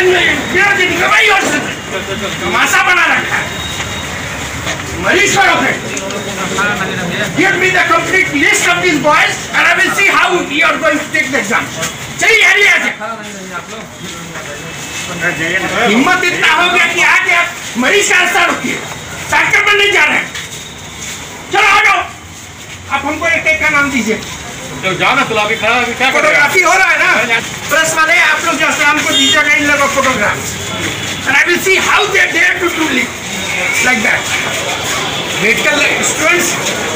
तमाशा बना रखा है। मरीज करो फिर। Give me the complete list of these boys and I will see how you are going to take the exam. चलिए आइए आगे। हिम्मत इतना हो गया कि आगे आप मरीज का रास्ता रोकिए, डॉक्टर बनने जा रहे हैं। चलो आ जाओ। आप हमको एक का नाम दीजिए। तो जाना तो अभी खड़ा क्या फोटोग्राफी हो रहा है ना? प्रेस वाले आप लोग जो शाम को दीजिएगा इन लोगों को photograph. And I will see how they dare to do like that. Medical students.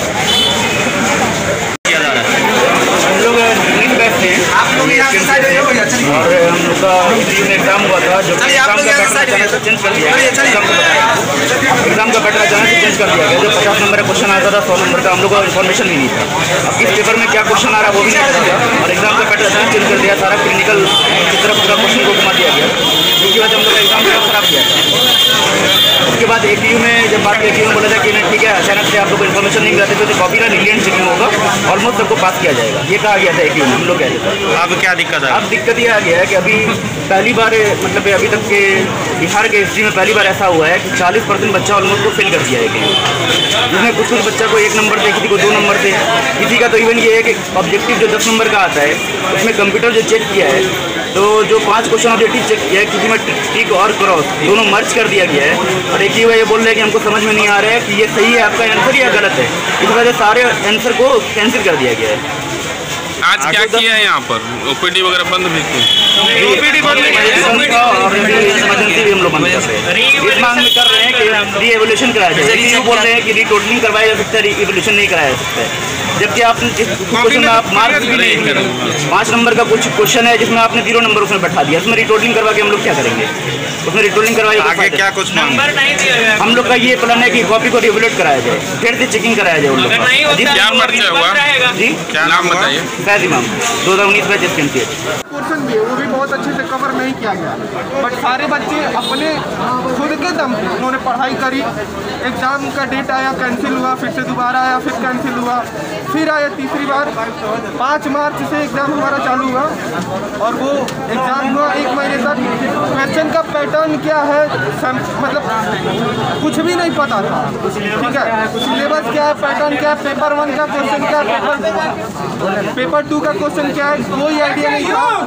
हम लोग ड्रिंक बैठते हैं। आप लोग यहाँ से साइड हो भैया चलिए। और हम लोग का एग्जाम हुआ था जो एग्जाम का पैटर्न चेंज कर दिया। एग्जाम का पैटर्न अचानक से चेंज कर दिया गया। जो 50 नंबर का क्वेश्चन आता था 100 नंबर का हम लोग को इन्फॉर्मेशन भी नहीं था। अब किस पेपर में क्या क्वेश्चन आ रहा है वो भी नहीं पता था। और एग्जाम का पैटर्न अचानक चेंज कर दिया। सारा क्लिनिकल की तरफ पूरा क्वेश्चन को घुमा दिया गया, जिसकी वजह से हम लोग का एग्जाम खराब किया था। उसके बाद APU में जब बात APU में बोला था कि नहीं ठीक है अचानक से आप लोग को इन्फॉर्मेशन नहीं मिलती तो कॉपी का लीनियंट चेकिंग होगा, ऑलमोस्ट सबको पास किया जाएगा, ये कहा गया था APU में। हम लोग कहते थे अब क्या दिक्कत है? अब दिक्कत ये आ गया है कि अभी पहली बार मतलब अभी तक के बिहार के हिस्ट्री में पहली बार ऐसा हुआ है कि 40% बच्चा ऑलमोस्ट को फेल कर दिया है कहीं, जिसमें कुछ बच्चा को 1 नंबर थे, किसी को 2 नंबर थे, किसी का तो इवन ये है कि ऑब्जेक्टिव जो 10 नंबर का आता है उसमें कंप्यूटर जो चेक किया है तो जो 5 क्वेश्चन ऑब्जेक्टिव चेक किया है किसी में टिक और क्रॉस दोनों मर्ज कर दिया गया है। और एक ही ये बोल रहे हैं कि हमको समझ में नहीं आ रहा है कि ये सही है आपका आंसर या गलत है, इस वजह से सारे आंसर को कैंसिल कर दिया गया है। आज क्या किया है यहाँ पर? OPD वगैरह बंद भी किए? OPD बंद और इमरजेंसी भी हम लोग बंद कर रहे हैं। इस मांग में कर रहे हैं कि री एवोल्यूशन कराया जाए। APU बोल रहे हैं कि रीटोटलिंग करवाया जा सकता है, री एवोल्यूशन नहीं कराया जा सकता है। जबकि आप क्वेश्चन में आप मार्क्स भी नहीं दे रहे। 5 नंबर का कुछ क्वेश्चन है जिसमें आपने 0 नंबर उसमें बैठा दिया, उसमें रिटोटलिंग करवा के हम लोग क्या करेंगे? उसमें रिटोटलिंग करवाइए आगे क्या कुछ नंबर नहीं दिया गया। हम लोग का ये प्लान है कि कॉपी को रिवोल्यूट कराया जाए, फिर से चेकिंग कराया जाए उन लोग का। क्या पर्चा हुआ जी? क्या नाम बताइए? फैज इमाम 2019 में SKMCH पोर्शन भी है वो भी बहुत अच्छे से कवर नहीं किया गया, बट सारे बच्चे अपने खुद के दम पे उन्होंने पढ़ाई करी। एग्ज़ाम का डेट आया, कैंसिल हुआ, फिर से दोबारा आया, फिर कैंसिल हुआ, फिर आया तीसरी बार। 5 मार्च से एग्ज़ाम हमारा चालू हुआ और वो एग्ज़ाम हुआ 1 महीने तक। क्वेश्चन का पैटर्न क्या है मतलब कुछ भी नहीं पता था, ठीक है। सिलेबस क्या है, पैटर्न क्या है, पेपर 1 का क्वेश्चन क्या है, पेपर 2 का क्वेश्चन क्या है, कोई आइडिया नहीं था।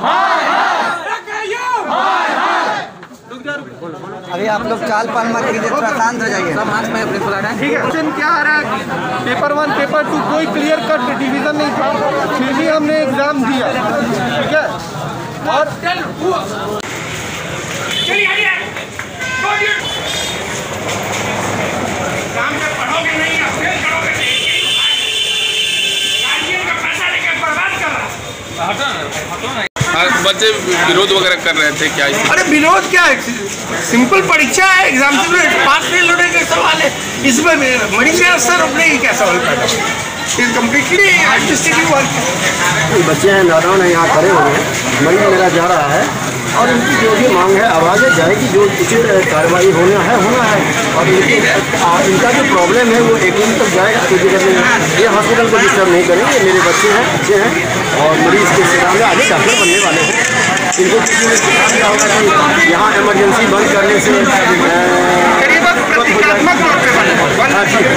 अभी आप लोग चाल पाल मत कीजिए, थोड़ा शांत हो जाइए। ठीक है, क्वेश्चन क्या आ रहा है, पेपर 1 पेपर 2 कोई क्लियर कट डिवीजन नहीं था, फिर भी हमने एग्जाम दिया, ठीक है। और काम से पढ़ोगे नहीं या फेल करोगे नहीं, गार्जियन का पैसा लेकर बर्बाद कर रहा। बच्चे विरोध वगैरह कर रहे थे क्या? अरे विरोध क्या है, सिंपल परीक्षा है, एग्जाम से पास फेल होने का सवाल है, इसमें मरीज का असर अपने ही क्या सवाल पैदा है, कम्प्लीटली एडमिनिस्ट्रेटिव वर्क। बच्चे हैं नादान है, यहाँ खड़े हुए हैं, मरीज मेरा जा रहा है और इनकी जो भी मांग है आवाज़ें जाएगी, जो उचित कार्रवाई होना है और इनका जो प्रॉब्लम है वो APU तक जाएगा। कोई दिक्कत नहीं, ये हॉस्पिटल को डिस्टर्ब नहीं करेंगे, मेरे बच्चे हैं अच्छे हैं और मरीज़ के सेवा में आगे डॉक्टर बनने वाले हैं। इनको किसी ने सिखा दिया होगा कि यहाँ इमरजेंसी बंद करने से